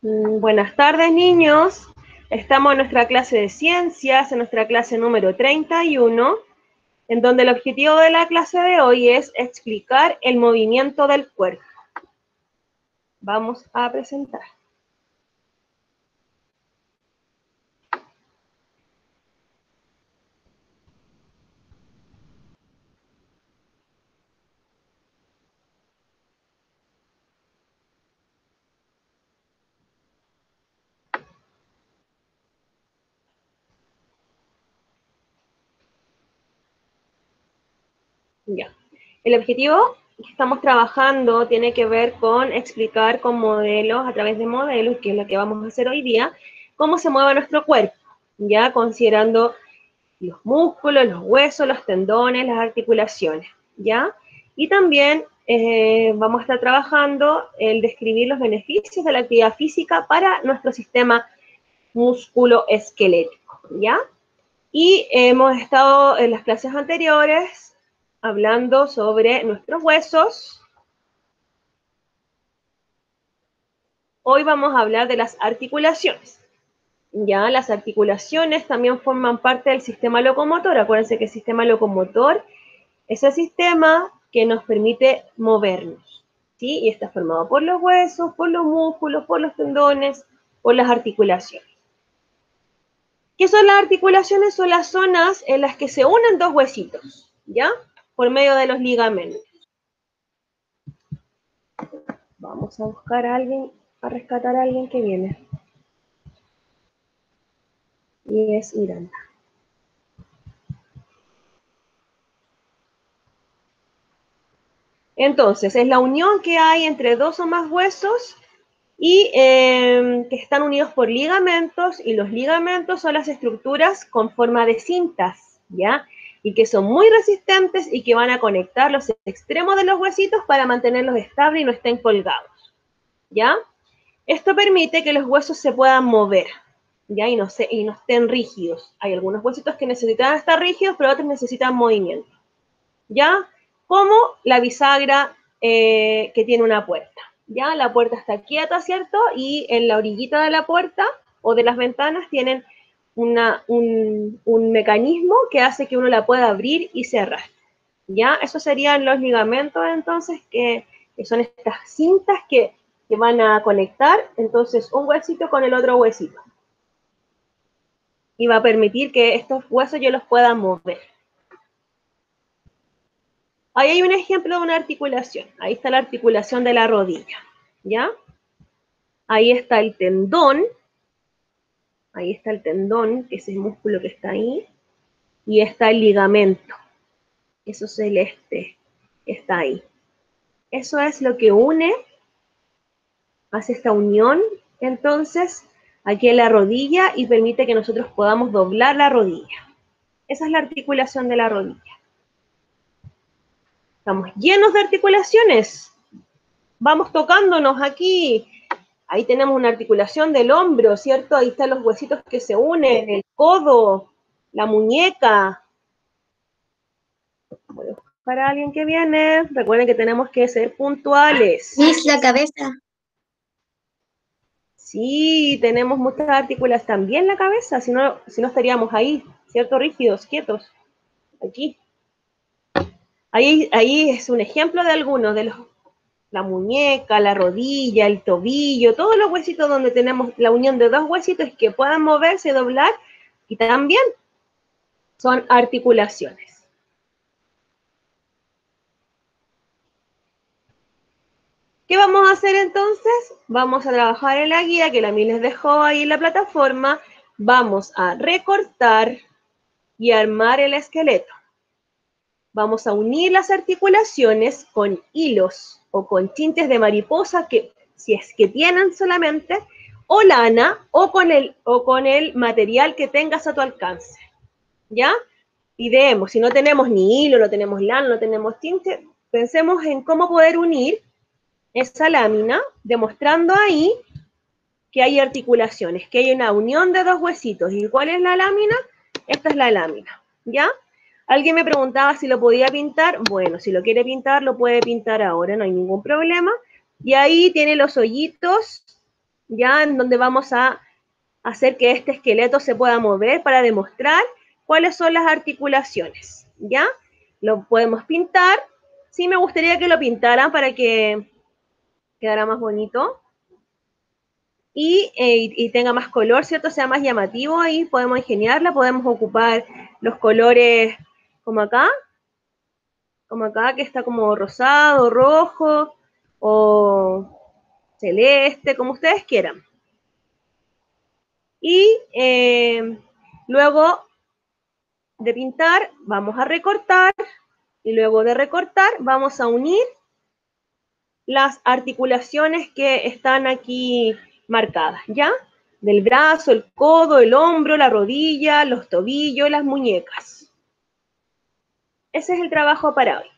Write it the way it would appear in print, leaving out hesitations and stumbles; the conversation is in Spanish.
Buenas tardes, niños. Estamos en nuestra clase de ciencias, en nuestra clase número 31, en donde el objetivo de la clase de hoy es explicar el movimiento del cuerpo. Vamos a presentar. Ya. El objetivo que estamos trabajando tiene que ver con explicar con modelos, a través de modelos, que es lo que vamos a hacer hoy día, cómo se mueve nuestro cuerpo, ya considerando los músculos, los huesos, los tendones, las articulaciones, ¿ya? Y también vamos a estar trabajando el describir los beneficios de la actividad física para nuestro sistema musculoesquelético, ¿ya? Y hemos estado en las clases anteriores hablando sobre nuestros huesos. Hoy vamos a hablar de las articulaciones. Ya, las articulaciones también forman parte del sistema locomotor. Acuérdense que el sistema locomotor es el sistema que nos permite movernos, ¿sí? Y está formado por los huesos, por los músculos, por los tendones, por las articulaciones. ¿Qué son las articulaciones? Son las zonas en las que se unen dos huesitos, ¿ya? Por medio de los ligamentos. Vamos a buscar a alguien, a rescatar a alguien que viene. Y es Miranda. Entonces, es la unión que hay entre dos o más huesos y que están unidos por ligamentos, y los ligamentos son las estructuras con forma de cintas, ¿ya? Y que son muy resistentes y que van a conectar los extremos de los huesitos para mantenerlos estables y no estén colgados, ¿ya? Esto permite que los huesos se puedan mover, ¿ya? Y no estén rígidos. Hay algunos huesitos que necesitan estar rígidos, pero otros necesitan movimiento, ¿ya? Como la bisagra que tiene una puerta, ¿ya? La puerta está quieta, ¿cierto? Y en la orillita de la puerta o de las ventanas tienen un mecanismo que hace que uno la pueda abrir y cerrar, ¿ya? Esos serían los ligamentos, entonces, que son estas cintas que van a conectar, entonces, un huesito con el otro huesito. Y va a permitir que estos huesos yo los pueda mover. Ahí hay un ejemplo de una articulación. Ahí está la articulación de la rodilla, ¿ya? Ahí está el tendón. Ahí está el tendón, que es el músculo que está ahí. Y está el ligamento. Eso celeste que está ahí. Eso es lo que une, hace esta unión, entonces, aquí en la rodilla y permite que nosotros podamos doblar la rodilla. Esa es la articulación de la rodilla. Estamos llenos de articulaciones. Vamos tocándonos aquí. Ahí tenemos una articulación del hombro, ¿cierto? Ahí están los huesitos que se unen, el codo, la muñeca. Voy a buscar a alguien que viene. Recuerden que tenemos que ser puntuales. Miss, la cabeza. Sí, tenemos muchas articulaciones. También la cabeza, si no estaríamos ahí, ¿cierto? Rígidos, quietos. Aquí. Ahí es un ejemplo de algunos, de la muñeca, la rodilla, el tobillo, todos los huesitos donde tenemos la unión de dos huesitos que puedan moverse, doblar, y también son articulaciones. ¿Qué vamos a hacer entonces? Vamos a trabajar en la guía que la Mil les dejó ahí en la plataforma. Vamos a recortar y armar el esqueleto. Vamos a unir las articulaciones con hilos o con tintes de mariposa, que si es que tienen solamente, o lana, o con el material que tengas a tu alcance, ¿ya? Y vemos, si no tenemos ni hilo, no tenemos lana, no tenemos tinte, pensemos en cómo poder unir esa lámina, demostrando ahí que hay articulaciones, que hay una unión de dos huesitos. ¿Y cuál es la lámina? Esta es la lámina, ¿ya? Alguien me preguntaba si lo podía pintar. Bueno, si lo quiere pintar, lo puede pintar ahora, no hay ningún problema. Y ahí tiene los hoyitos, ya en donde vamos a hacer que este esqueleto se pueda mover para demostrar cuáles son las articulaciones, ¿ya? Lo podemos pintar. Sí, me gustaría que lo pintaran para que quedara más bonito y tenga más color, ¿cierto? Sea más llamativo. Ahí podemos ingeniarla, podemos ocupar los colores como acá, que está como rosado, rojo o celeste, como ustedes quieran. Y luego de pintar, vamos a recortar y luego de recortar, vamos a unir las articulaciones que están aquí marcadas, ¿ya? Del brazo, el codo, el hombro, la rodilla, los tobillos, las muñecas. Ese es el trabajo para hoy.